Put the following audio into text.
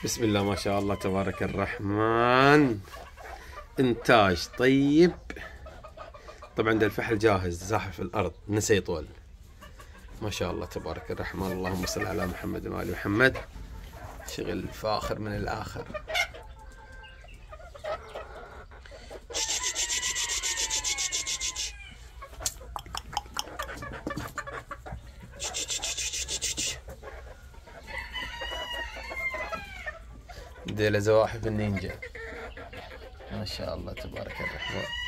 بسم الله ما شاء الله تبارك الرحمن. انتاج طيب. طبعا ده الفحل جاهز زاحف الارض نسى يطول. ما شاء الله تبارك الرحمن. اللهم صل على محمد وآل محمد. شغل فاخر من الاخر. ديله زواحف النينجا. ما شاء الله تبارك الرحمن.